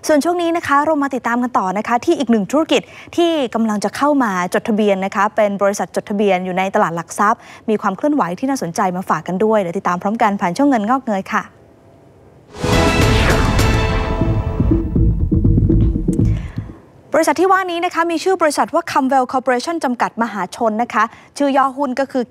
ส่วนช่วงนี้นะคะเรามาติดตามกันต่อนะคะที่อีกหนึ่งธุรกิจที่กำลังจะเข้ามาจดทะเบียนนะคะเป็นบริษัทจดทะเบียนอยู่ในตลาดหลักทรัพย์มีความเคลื่อนไหวที่น่าสนใจมาฝากกันด้วยเดี๋ยวติดตามพร้อมกันผ่านช่วงเงินงอกเงยค่ะบริษัทที่ว่านี้นะคะมีชื่อบริษัทว่า Camwell Corporation จำกัดมหาชนนะคะชื่อย่อหุ้นก็คือ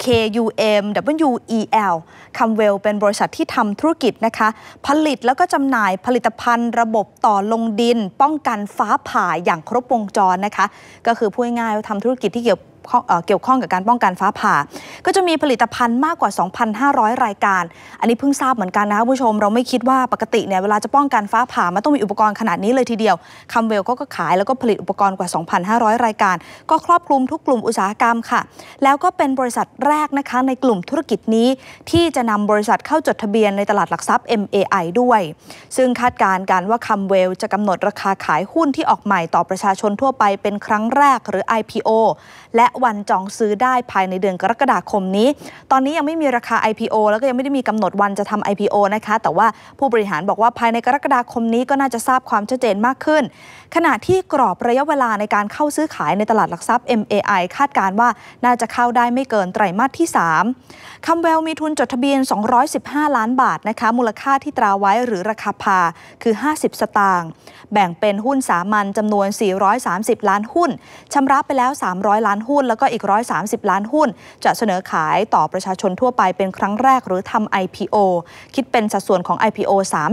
KUMWEL Camwell เป็นบริษัทที่ทำธุรกิจนะคะผลิตแล้วก็จำหน่ายผลิตภัณฑ์ระบบต่อลงดินป้องกันฟ้าผ่าอย่างครบวงจรนะคะก็คือพูดง่ายๆทำธุรกิจที่เกี่ยวข้องกับการป้องกันฟ้าผ่าก็จะมีผลิตภัณฑ์มากกว่า 2,500 รายการอันนี้เพิ่งทราบเหมือนกันนะผู้ชมเราไม่คิดว่าปกติเนี่ยเวลาจะป้องกันฟ้าผ่ามันต้องมีอุปกรณ์ขนาดนี้เลยทีเดียวคัมเวลก็ขายแล้วก็ผลิตอุปกรณ์กว่า 2,500 รายการก็ครอบคลุมทุกกลุ่มอุตสาหกรรมค่ะแล้วก็เป็นบริษัทแรกนะคะในกลุ่มธุรกิจนี้ที่จะนำบริษัทเข้าจดทะเบียนในตลาดหลักทรัพย์ MAI ด้วยซึ่งคาดการณ์กันว่าคัมเวลจะกำหนดราคาขายหุ้นที่ออกใหม่ต่อประชาชนทั่วไปเป็นครั้งแรกหรือ IPO และวันจองซื้อได้ภายในเดือนกรกฎาคมนี้ตอนนี้ยังไม่มีราคา IPO แล้วก็ยังไม่ได้มีกำหนดวันจะทำ IPO นะคะแต่ว่าผู้บริหารบอกว่าภายในกรกฎาคมนี้ก็น่าจะทราบความชัดเจนมากขึ้นขณะที่กรอบระยะเวลาในการเข้าซื้อขายในตลาดหลักทรัพย์ MAI คาดการณ์ว่าน่าจะเข้าได้ไม่เกินไตรมาสที่3คัมเวลมีทุนจดทะเบียน215ล้านบาทนะคะมูลค่าที่ตราไว้หรือราคาพาคือ50สตางค์แบ่งเป็นหุ้นสามัญจำนวน430ล้านหุ้นชำระไปแล้ว300ล้านหุ้นแล้วก็อีก130ล้านหุ้นจะเสนอขายต่อประชาชนทั่วไปเป็นครั้งแรกหรือทำ IPO คิดเป็นสัดส่วนของ IPO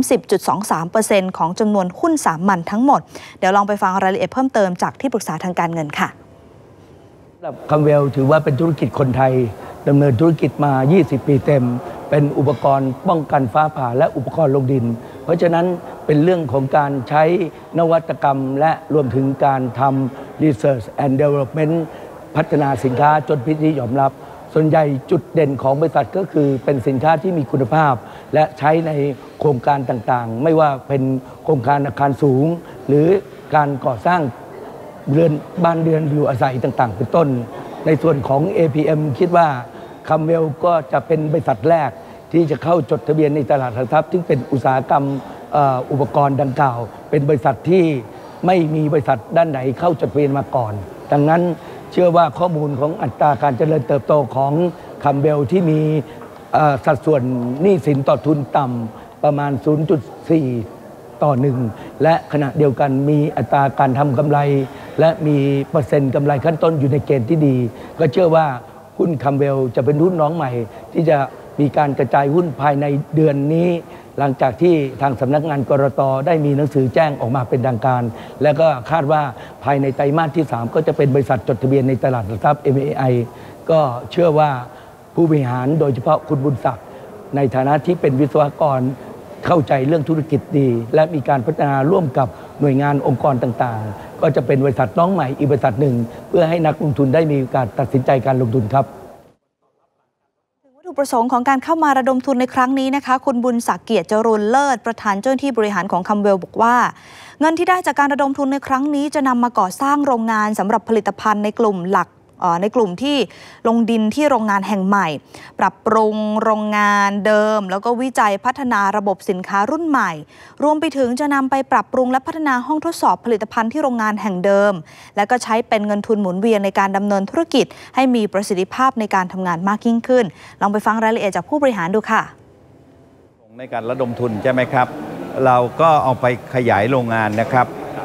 30.23% ของจำนวนหุ้นสามัญทั้งหมดเดี๋ยวลองไปฟังรายละเอียดเพิ่มเติมจากที่ปรึกษาทางการเงินค่ะคัมเวลถือว่าเป็นธุรกิจคนไทยดำเนินธุรกิจมา20ปีเต็มเป็นอุปกรณ์ป้องกันฟ้าผ่าและอุปกรณ์ลงดินเพราะฉะนั้นเป็นเรื่องของการใช้นวัตกรรมและรวมถึงการทำ Research and Development พัฒนาสินค้าจนเป็นที่ยอมรับส่วนใหญ่จุดเด่นของบริษัทก็คือเป็นสินค้าที่มีคุณภาพและใช้ในโครงการต่างๆไม่ว่าเป็นโครงการอาคารสูงหรือการก่อสร้างบ้านเรือนอยู่อาศัยต่างๆเป็นต้นในส่วนของ APM คิดว่าคัมเวลก็จะเป็นบริษัทแรกที่จะเข้าจดทะเบียนในตลาดหลักทรัพย์ซึ่งเป็นอุตสาหกรรมอุปกรณ์ดังกล่าวเป็นบริษัทที่ไม่มีบริษัทด้านไหนเข้าจดทะเบียนมาก่อนดังนั้นเชื่อว่าข้อมูลของอัตราการเจริญเติบโตของคัมเวลที่มีสัดส่วนหนี้สินต่อทุนต่ำประมาณ 0.4 ต่อ 1และขณะเดียวกันมีอัตราการทำกำไรและมีเปอร์เซ็นต์กำไรขั้นต้นอยู่ในเกณฑ์ที่ดีก็เชื่อว่าหุ้นคัมเวลจะเป็นหุ้นน้องใหม่ที่จะมีการกระจายหุ้นภายในเดือนนี้หลังจากที่ทางสำนักงานกรต.ได้มีหนังสือแจ้งออกมาเป็นทางการและก็คาดว่าภายในไตรมาสที่3ก็จะเป็นบริษัทจดทะเบียนในตลาดหลักทรัพย์ MAI ก็เชื่อว่าผู้บริหารโดยเฉพาะคุณบุญศักดิ์ในฐานะที่เป็นวิศวกรเข้าใจเรื่องธุรกิจดีและมีการพัฒนาร่วมกับหน่วยงานองค์กรต่างๆก็จะเป็นบริษัทน้องใหม่อีกบริษัทหนึ่งเพื่อให้นักลงทุนได้มีการตัดสินใจการลงทุนครับวัตถุประสงค์ของการเข้ามาระดมทุนในครั้งนี้นะคะคุณบุญศักดิ์เกียรติจรุลเลิศประธานเจ้าหน้าที่บริหารของคัมเวลบอกว่าเงินที่ได้จากการระดมทุนในครั้งนี้จะนำมาก่อสร้างโรงงานสำหรับผลิตภัณฑ์ในกลุ่มที่ลงดินที่โรงงานแห่งใหม่ปรับปรุงโรงงานเดิมแล้วก็วิจัยพัฒนาระบบสินค้ารุ่นใหม่รวมไปถึงจะนำไปปรับปรุงและพัฒนาห้องทดสอบผลิตภัณฑ์ที่โรงงานแห่งเดิมและก็ใช้เป็นเงินทุนหมุนเวียนในการดำเนินธุรกิจให้มีประสิทธิภาพในการทำงานมากยิ่งขึ้นลองไปฟังรายละเอียดจากผู้บริหารดูค่ะในการระดมทุนใช่ไหมครับเราก็เอาไปขยายโรงงานนะครับ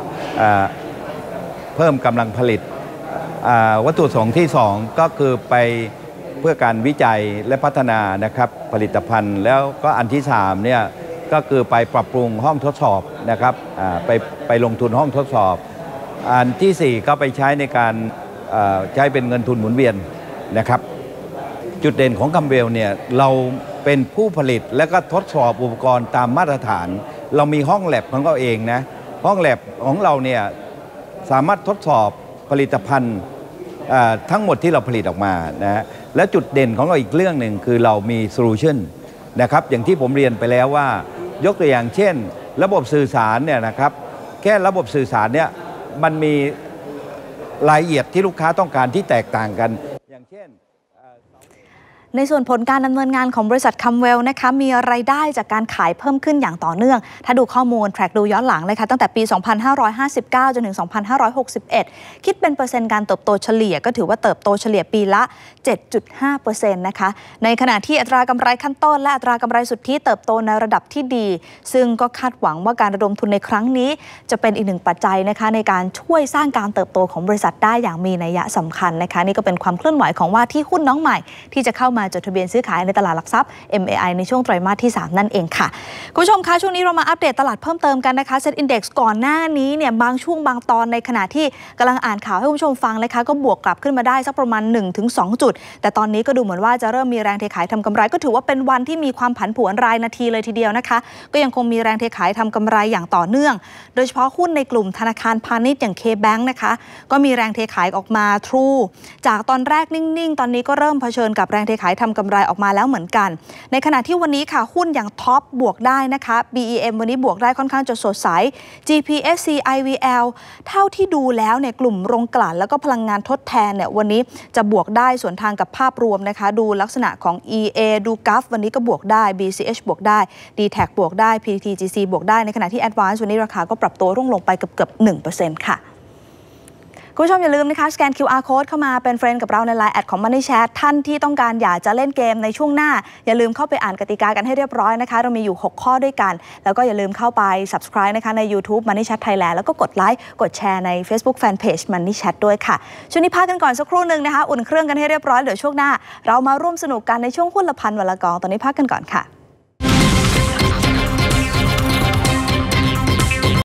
เพิ่มกำลังผลิตวัตถุประสงค์ที่2ก็คือไปเพื่อการวิจัยและพัฒนานะครับผลิตภัณฑ์แล้วก็อันที่3เนี่ยก็คือไปปรับปรุงห้องทดสอบนะครับไปลงทุนห้องทดสอบอันที่4ก็ไปใช้ในการใช้เป็นเงินทุนหมุนเวียนนะครับจุดเด่นของคัมเวลเนี่ยเราเป็นผู้ผลิตและก็ทดสอบอุปกรณ์ตามมาตรฐานเรามีห้องแลบของเราเองนะห้องแลบของเราเนี่ยสามารถทดสอบผลิตภัณฑ์ทั้งหมดที่เราผลิตออกมานะและจุดเด่นของเราอีกเรื่องหนึ่งคือเรามีโซลูชันนะครับอย่างที่ผมเรียนไปแล้วว่ายกตัวอย่างเช่นระบบสื่อสารเนี่ยนะครับแค่ระบบสื่อสารเนี่ยมันมีรายละเอียดที่ลูกค้าต้องการที่แตกต่างกันอย่างเช่นในส่วนผลการดำเนินงานของบริษัทคัมเวลนะคะมีรายได้จากการขายเพิ่มขึ้นอย่างต่อเนื่องถ้าดูข้อมูลแทร็กดูย้อนหลังเลยค่ะตั้งแต่ปี 2559 จนถึง 2561 คิดเป็นเปอร์เซ็นต์การเติบโตเฉลี่ยก็ถือว่าเติบโตเฉลี่ยปีละ 7.5% นะคะในขณะที่อัตรากำไรขั้นต้นและอัตรากำไรสุทธิเติบโตในระดับที่ดีซึ่งก็คาดหวังว่าการระดมทุนในครั้งนี้จะเป็นอีกหนึ่งปัจจัยนะคะในการช่วยสร้างการเติบโตของบริษัทได้อย่างมีนัยสำคัญนะคะนี่ก็เป็นความเคลื่อนไหวของว่าที่หุ้นน้องใหม่ที่จะเข้ามาจดทะเบียนซื้อขายในตลาดหลักทรัพย์ MAI ในช่วงไตรมาสที่ 3 นั่นเองค่ะคุณผู้ชมคะช่วงนี้เรามาอัปเดตตลาดเพิ่มเติมกันนะคะ Set Index ก่อนหน้านี้เนี่ยบางช่วงบางตอนในขณะที่กำลังอ่านข่าวให้คุณผู้ชมฟังนะคะก็บวกกลับขึ้นมาได้สักประมาณ 1-2 จุดแต่ตอนนี้ก็ดูเหมือนว่าจะเริ่มมีแรงเทขายทำกำไรก็ถือว่าเป็นวันที่มีความผันผวนรายนาทีเลยทีเดียวนะคะก็ยังคงมีแรงเทขายทำกำไรอย่างต่อเนื่องโดยเฉพาะหุ้นในกลุ่มธนาคารพาณิชย์อย่าง K-Bank นะคะก็มีแรงเทขายออกมา True จากตอนแรกนิ่งๆตอนนี้ก็เริ่มเผชิญกับแรงเทขายทำกำไรออกมาแล้วเหมือนกันในขณะที่วันนี้ค่ะหุ้นอย่างท็อปบวกได้นะคะ BEM วันนี้บวกได้ค่อนข้างจะสดใส GPSC IVL เท่าที่ดูแล้วเนี่ยกลุ่มโรงกลั่นแล้วก็พลังงานทดแทนเนี่ยวันนี้จะบวกได้ส่วนทางกับภาพรวมนะคะดูลักษณะของ EA ดู GAF วันนี้ก็บวกได้ BCH บวกได้ DTAC บวกได้ PTTGC บวกได้ในขณะที่ Advance วันนี้ราคาก็ปรับตัวร่วงลงไปเกือบ 1% ค่ะคุณผู้ชมอย่าลืมนะคะสแกน QR Code เข้ามาเป็นเฟรนด์กับเราใน Line แอดของ Money Chat ท่านที่ต้องการอยากจะเล่นเกมในช่วงหน้าอย่าลืมเข้าไปอ่านกติกากันให้เรียบร้อยนะคะเรามีอยู่6ข้อด้วยกันแล้วก็อย่าลืมเข้าไป Subscribe นะคะใน YouTube Money Chat Thailand แล้วก็กดไลค์กดแชร์ใน Facebook Fanpage Money Chat ด้วยค่ะช่วงนี้พักกันก่อนสักครู่นึงนะคะอุ่นเครื่องกันให้เรียบร้อยเดี๋ยวช่วงหน้าเรามาร่วมสนุกกันในช่วงหุ้นละพันวันละกองตอนนี้พักกันก่อนค่ะ